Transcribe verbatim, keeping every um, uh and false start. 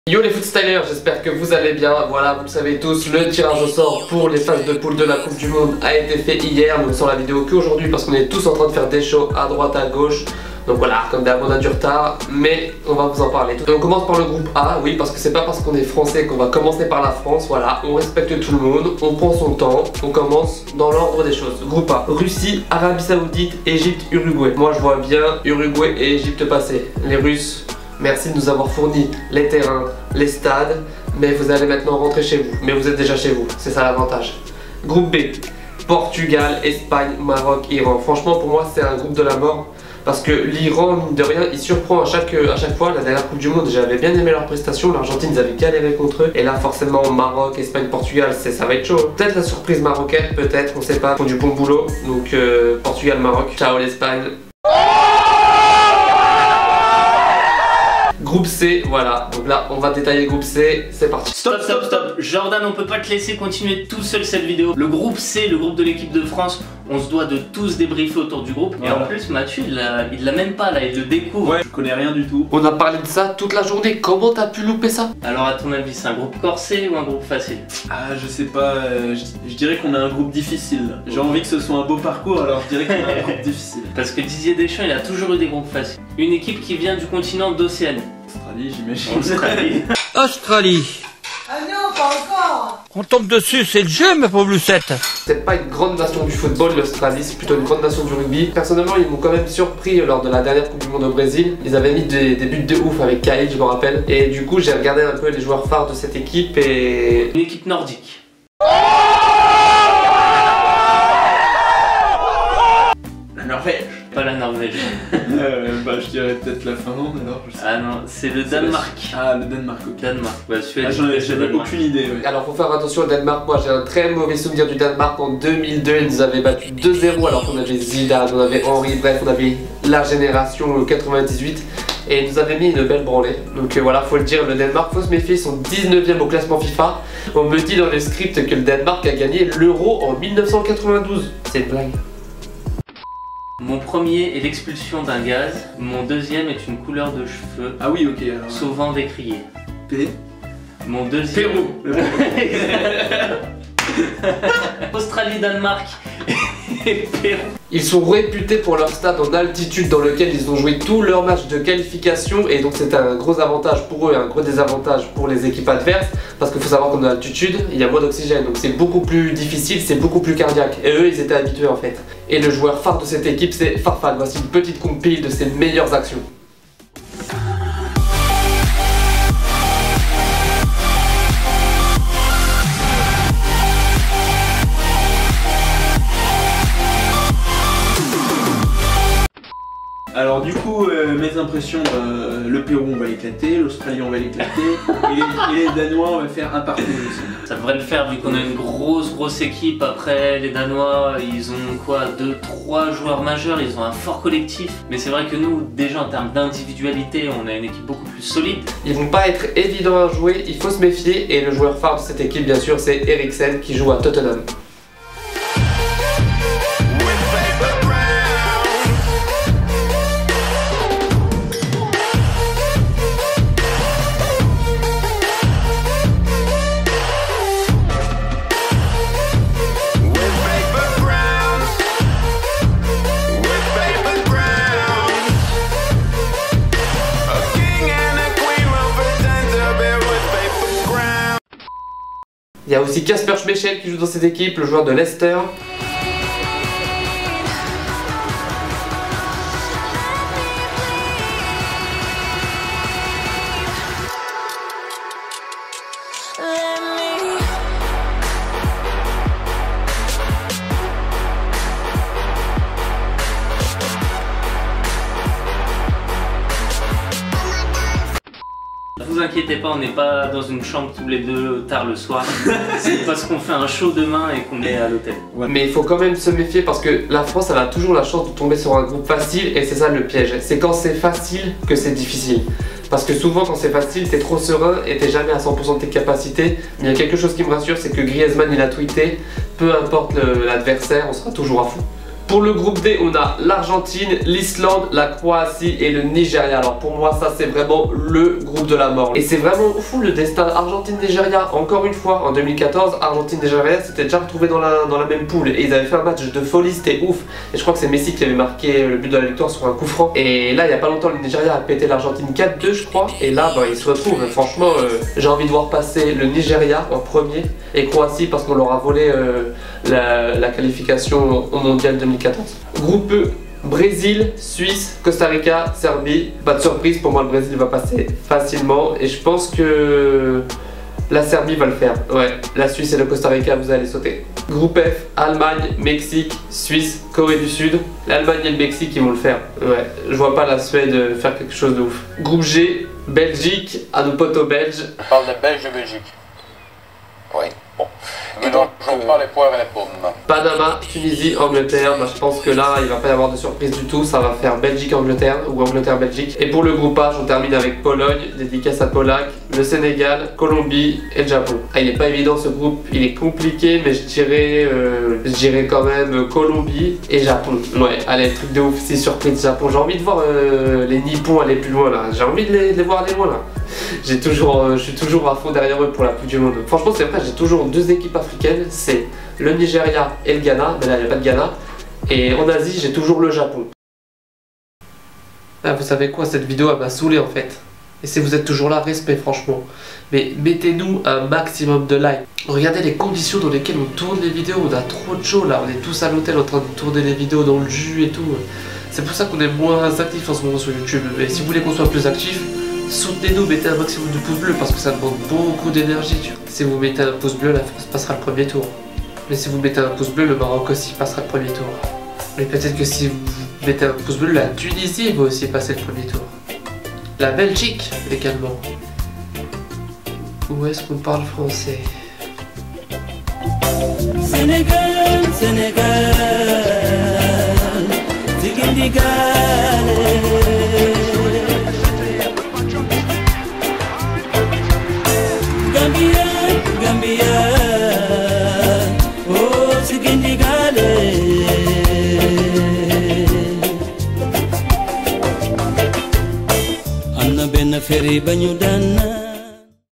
Yo les footstylers, j'espère que vous allez bien. Voilà, vous le savez tous, le tirage au sort pour les phases de poule de la Coupe du Monde a été fait hier. Nous ne sommes la vidéo qu'aujourd'hui parce qu'on est tous en train de faire des shows à droite, à gauche. Donc voilà, comme d'hab on a du retard, mais on va vous en parler. Et on commence par le groupe A, oui, parce que c'est pas parce qu'on est français qu'on va commencer par la France. Voilà, on respecte tout le monde, on prend son temps, on commence dans l'ordre des choses. Groupe A, Russie, Arabie Saoudite, Égypte, Uruguay. Moi je vois bien Uruguay et Égypte passer. Les Russes, merci de nous avoir fourni les terrains, les stades, mais vous allez maintenant rentrer chez vous. Mais vous êtes déjà chez vous, c'est ça l'avantage. Groupe B, Portugal, Espagne, Maroc, Iran. Franchement pour moi c'est un groupe de la mort. Parce que l'Iran, mine de rien, il surprend à chaque, à chaque fois. La dernière Coupe du Monde, j'avais bien aimé leur prestation. L'Argentine, ils avaient galéré contre eux. Et là, forcément, Maroc, Espagne, Portugal, ça va être chaud. Peut-être la surprise marocaine, peut-être, on sait pas. Ils font du bon boulot. Donc, euh, Portugal, Maroc. Ciao l'Espagne. Groupe C, voilà, donc là on va détailler groupe C, c'est parti. Stop, stop, stop, Jordan, on peut pas te laisser continuer tout seul cette vidéo. Le groupe C, le groupe de l'équipe de France, on se doit de tous débriefer autour du groupe. Voilà. Et en plus Mathieu, il l'a même pas là, il le découvre. Ouais, je connais rien du tout. On a parlé de ça toute la journée, comment t'as pu louper ça? Alors à ton avis, c'est un groupe corsé ou un groupe facile? Ah, je sais pas, euh, je, je dirais qu'on a un groupe difficile. J'ai envie que ce soit un beau parcours, alors je dirais qu'on a un groupe difficile. Parce que Didier Deschamps, il a toujours eu des groupes faciles. Une équipe qui vient du continent d'Océanie. Australie, j'imagine. Australie. Australie. Ah non, pas encore. On tombe dessus, c'est le jeu, ma pauvre Lucette. C'est pas une grande nation du football, l'Australie, c'est plutôt une grande nation du rugby. Personnellement, ils m'ont quand même surpris lors de la dernière Coupe du Monde au Brésil. Ils avaient mis des, des buts de ouf avec Kyle, je me rappelle. Et du coup, j'ai regardé un peu les joueurs phares de cette équipe et... Une équipe nordique. La Norvège. Pas la Norvège. euh, bah, je dirais peut-être la Finlande alors. Je sais. Ah non, c'est le Danemark. Ah, le Danemark, ok. Danemark, bah, ah, j'en avais aucune idée. Ouais. Alors, faut faire attention au Danemark. Moi, j'ai un très mauvais souvenir du Danemark. En deux mille deux, ils nous avaient battu deux zéro alors qu'on avait Zidane, on avait Henry, bref, on avait la génération quatre-vingt-dix-huit. Et ils nous avaient mis une belle branlée. Donc euh, voilà, faut le dire, le Danemark, faut se méfier, ils sont dix-neuvième au classement FIFA. On me dit dans le script que le Danemark a gagné l'Euro en mille neuf cent quatre-vingt-douze. C'est une blague. Mon premier est l'expulsion d'un gaz, mon deuxième est une couleur de cheveux. Ah oui, ok, alors. Souvent décriée. P. Mon deuxième. Pérou. Australie, Danemark et Pérou. Ils sont réputés pour leur stade en altitude dans lequel ils ont joué tous leurs matchs de qualification et donc c'est un gros avantage pour eux et un gros désavantage pour les équipes adverses parce qu'il faut savoir qu'en altitude il y a moins d'oxygène donc c'est beaucoup plus difficile, c'est beaucoup plus cardiaque et eux ils étaient habitués en fait. Et le joueur phare de cette équipe c'est Farfan, voici une petite compile de ses meilleures actions. Alors du coup, euh, mes impressions, euh, le Pérou on va l'éclater, l'Australie on va l'éclater, et, les, et les Danois on va faire un partout aussi. Ça devrait le faire vu qu'on a une grosse grosse équipe. Après les Danois, ils ont quoi, deux trois joueurs majeurs, ils ont un fort collectif. Mais c'est vrai que nous, déjà en termes d'individualité, on a une équipe beaucoup plus solide. Ils vont pas être évidents à jouer, il faut se méfier et le joueur phare de cette équipe bien sûr c'est Eriksen qui joue à Tottenham. Il y a aussi Kasper Schmeichel qui joue dans cette équipe, le joueur de Leicester. Ne vous inquiétez pas, on n'est pas dans une chambre tous les deux tard le soir. C'est parce qu'on fait un show demain et qu'on est à l'hôtel. Ouais. Mais il faut quand même se méfier parce que la France elle a toujours la chance de tomber sur un groupe facile et c'est ça le piège. C'est quand c'est facile que c'est difficile. Parce que souvent quand c'est facile, t'es trop serein et t'es jamais à cent pour cent de tes capacités. Mais il y a quelque chose qui me rassure, c'est que Griezmann il a tweeté, peu importe l'adversaire, on sera toujours à fond. Pour le groupe D, on a l'Argentine, l'Islande, la Croatie et le Nigeria. Alors pour moi, ça c'est vraiment le groupe de la mort. Et c'est vraiment fou le destin Argentine-Nigeria. Encore une fois, en deux mille quatorze, Argentine-Nigeria s'était déjà retrouvé dans la, dans la même poule. Et ils avaient fait un match de folie, c'était ouf. Et je crois que c'est Messi qui avait marqué le but de la victoire sur un coup franc. Et là, il n'y a pas longtemps, le Nigeria a pété l'Argentine quatre deux, je crois. Et là, bah, ils se retrouvent. Franchement, euh, j'ai envie de voir passer le Nigeria en premier et Croatie parce qu'on leur a volé euh, la, la qualification au mondial deux mille quatorze. Groupe E, Brésil, Suisse, Costa Rica, Serbie. Pas de surprise, pour moi le Brésil va passer facilement et je pense que la Serbie va le faire. Ouais, la Suisse et le Costa Rica, vous allez sauter. Groupe F, Allemagne, Mexique, Suisse, Corée du Sud. L'Allemagne et le Mexique, ils vont le faire. Ouais, je vois pas la Suède faire quelque chose de ouf. Groupe G, Belgique, à nos potos belges. On parle des Belges de Belgique. Oui, bon. Maintenant, j'en parle les poires et les pommes. Panama, Tunisie, Angleterre. Bah, je pense que là, il va pas y avoir de surprise du tout. Ça va faire Belgique-Angleterre ou Angleterre-Belgique. Et pour le groupe H, on termine avec Pologne, dédicace à Polak, le Sénégal, Colombie et le Japon. Ah, il est pas évident ce groupe, il est compliqué, mais je dirais, euh, je dirais quand même Colombie et Japon. Ouais, allez, le truc de ouf, c'est surprise Japon. J'ai envie de voir euh, les Nippons aller plus loin là. J'ai envie de les, de les voir aller loin là. J'ai toujours, euh, je suis toujours à fond derrière eux pour la Coupe du Monde. Franchement, c'est vrai, j'ai toujours deux équipes africaines, c'est le Nigeria et le Ghana. Mais là, il n'y a pas de Ghana. Et en Asie, j'ai toujours le Japon. Ah, vous savez quoi, cette vidéo, elle m'a saoulé en fait. Et si vous êtes toujours là, respect franchement. Mais mettez-nous un maximum de likes. Regardez les conditions dans lesquelles on tourne les vidéos. On a trop de chaud là. On est tous à l'hôtel en train de tourner les vidéos dans le jus et tout. C'est pour ça qu'on est moins actifs en ce moment sur YouTube. Mais si vous voulez qu'on soit plus actifs, soutenez-nous, mettez un maximum de pouces bleus parce que ça demande beaucoup d'énergie. Si vous mettez un pouce bleu, la France passera le premier tour. Mais si vous mettez un pouce bleu, le Maroc aussi passera le premier tour. Mais peut-être que si vous mettez un pouce bleu, la Tunisie va aussi passer le premier tour. La Belgique également. Où est-ce qu'on parle français? Sénégal, Sénégal, Zigindigal. Gambia, Gambia, oh Zigindigal. Anna ben feri banyu dana.